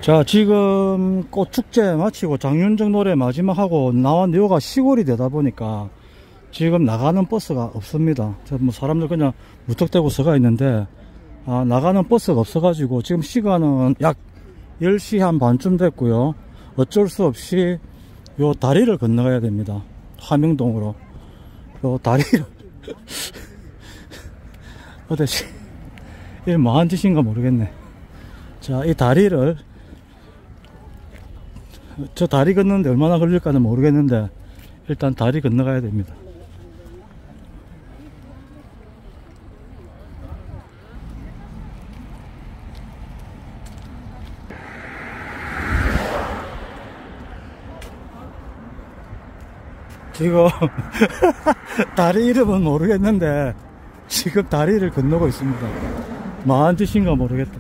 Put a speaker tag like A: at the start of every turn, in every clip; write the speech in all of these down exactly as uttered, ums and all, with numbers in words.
A: 자, 지금 꽃축제 마치고 장윤정 노래 마지막 하고 나왔는데 여기가 시골이 되다 보니까 지금 나가는 버스가 없습니다. 뭐 사람들 그냥 무턱대고 서가 있는데 아, 나가는 버스가 없어가지고 지금 시간은 약 열 시 한 반쯤 됐고요. 어쩔 수 없이 요 다리를 건너가야 됩니다. 화명동으로 요 다리를 어디지? 이게 뭐한 짓인가 모르겠네. 자, 이 다리를 저 다리 건너는데 얼마나 걸릴까는 모르겠는데 일단 다리 건너가야 됩니다. 지금 다리 이름은 모르겠는데 지금 다리를 건너고 있습니다. 뭐한 짓인가 모르겠다.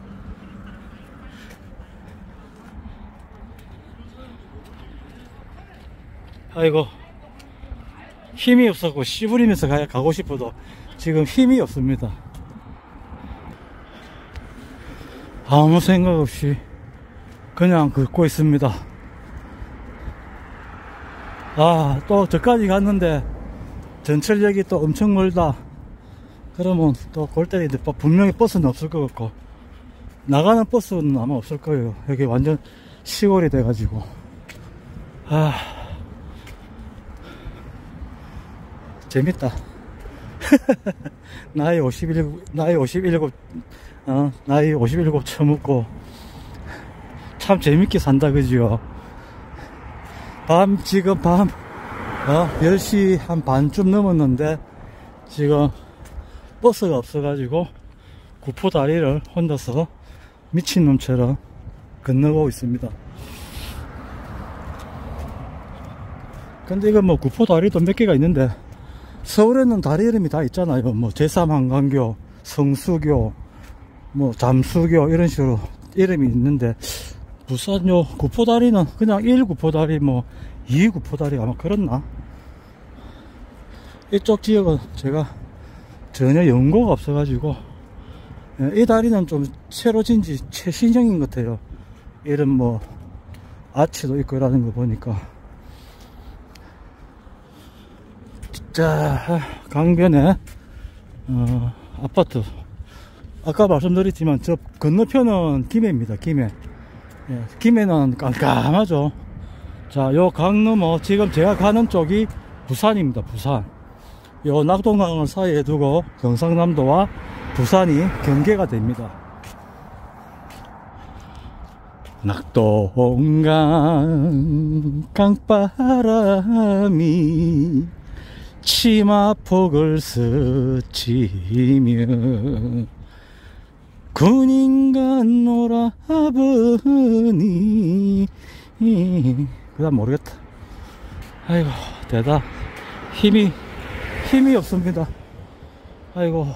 A: 아이고, 힘이 없었고 씨부리면서 가고 싶어도 지금 힘이 없습니다. 아무 생각 없이 그냥 걷고 있습니다. 아, 또 저까지 갔는데 전철역이 또 엄청 멀다 그러면 또 골 때리는데 분명히 버스는 없을 것 같고 나가는 버스는 아마 없을 거예요. 여기 완전 시골이 돼가지고. 아, 재밌다. 나이 오십일, 나이 오십칠, 어, 나이 오십칠 처먹고 참 재밌게 산다, 그지요? 밤, 지금 밤, 어, 열 시 한 반쯤 넘었는데 지금 버스가 없어가지고 구포다리를 혼자서 미친놈처럼 건너고 있습니다. 근데 이거 뭐 구포다리도 몇 개가 있는데 서울에는 다리 이름이 다 있잖아요. 뭐 제삼 한강교, 성수교, 뭐 잠수교 이런 식으로 이름이 있는데 부산 요 구포다리는 그냥 일 구포다리 뭐 이 구포다리 아마 그렇나? 이쪽 지역은 제가 전혀 연고가 없어가지고 이 다리는 좀 새로 진지 최신형인 것 같아요. 이런 뭐 아치도 있고 이라는 거 보니까. 자, 강변에 어, 아파트 아까 말씀드렸지만 저 건너편은 김해입니다. 김해. 예, 김해는 깜깜하죠. 자, 요 강 넘어 지금 제가 가는 쪽이 부산입니다. 부산. 요 낙동강을 사이에 두고 경상남도와 부산이 경계가 됩니다. 낙동강 강바람이 치마폭을 스치며 군인과 놀아보니 그 다음 모르겠다. 아이고, 대다 힘이 힘이 없습니다. 아이고.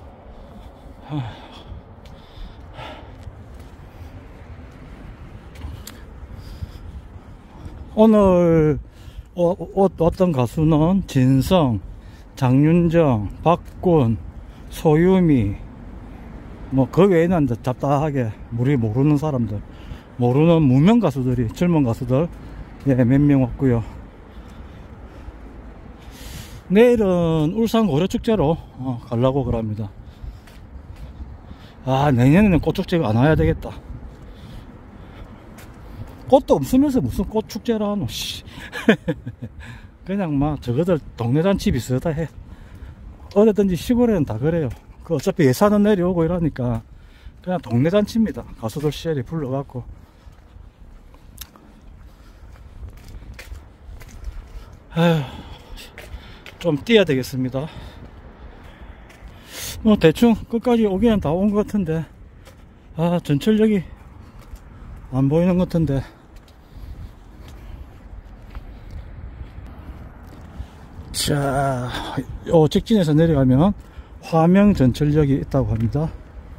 A: 오늘 어, 어, 어떤 가수는 진성, 장윤정, 박군, 소유미 뭐 그 외에는 잡다하게 우리 모르는 사람들, 모르는 무명 가수들이, 젊은 가수들 예, 몇 명 왔고요. 내일은 울산 고려축제로 어, 가려고 그럽니다. 아, 내년에는 꽃축제가 안 와야 되겠다. 꽃도 없으면서 무슨 꽃축제라 하노. 그냥 막 저거들 동네 잔치 비슷하다 해. 어디든지 시골에는 다 그래요. 그 어차피 예산은 내려오고 이러니까 그냥 동네 잔치입니다. 가수들 시절이 불러갖고. 아휴, 좀 뛰어야 되겠습니다. 뭐 대충 끝까지 오기는 다 온 것 같은데, 아, 전철역이 안 보이는 것 같은데. 자, 요 직진에서 내려가면 화명 전철역이 있다고 합니다.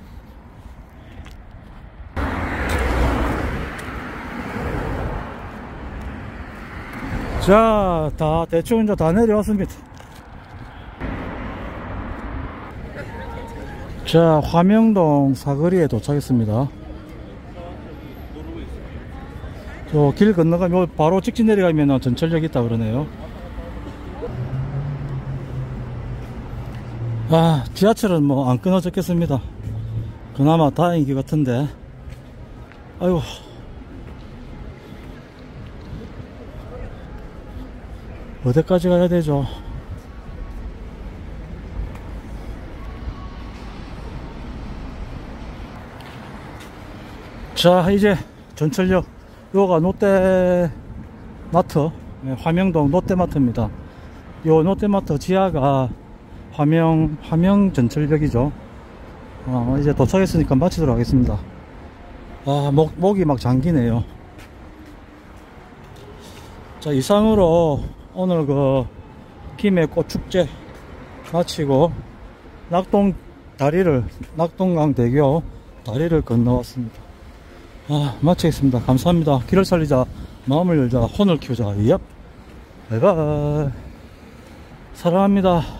A: 자, 다 대충 이제 다 내려왔습니다. 자, 화명동 사거리에 도착했습니다. 저 길 건너가면 바로 직진 내려가면 전철역 있다 그러네요. 아, 지하철은 뭐 안 끊어졌겠습니다. 그나마 다행인 것 같은데. 아이고. 어디까지 가야 되죠? 자, 이제 전철역, 요가 롯데마트, 네, 화명동 롯데마트입니다. 요 롯데마트 지하가 화명, 화명 전철역이죠. 어, 이제 도착했으니까 마치도록 하겠습니다. 아, 목, 목이 막 잠기네요. 자, 이상으로 오늘 그 김해 꽃축제 마치고 낙동 다리를, 낙동강 대교 다리를 건너왔습니다. 아, 마치겠습니다. 감사합니다. 길을 살리자, 마음을 열자, 혼을 키우자. 얍. 바이바이. 사랑합니다.